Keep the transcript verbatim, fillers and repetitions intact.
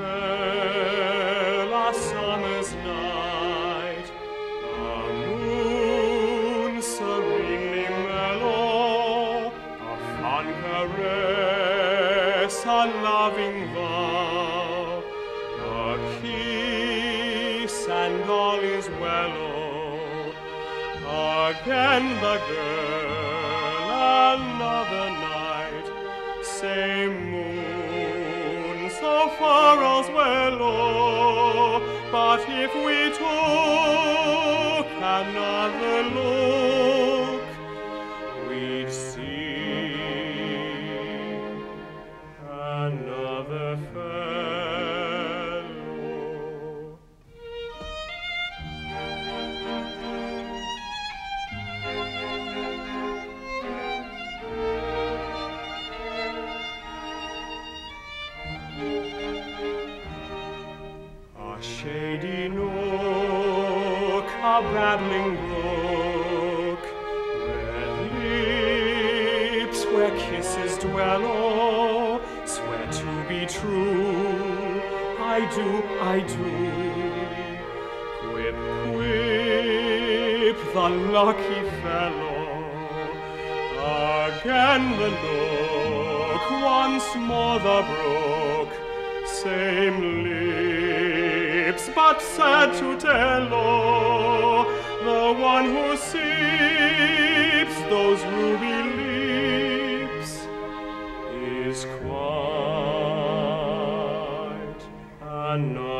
fell a summer's night, a moon serenely mellow, a fond caress, a loving vow, a kiss, and all is well-o. Again the girl, another night, same moon, so far as well-o. But if we took another look, we'd see another fellow. A shady nook, a babbling brook, red lips where kisses dwell, oh, swear to be true, I do, I do. Quip, quip, the lucky fellow. Again the look, once more the brook, same lips, but sad to tell, oh, the one who sips those ruby lips is quite another.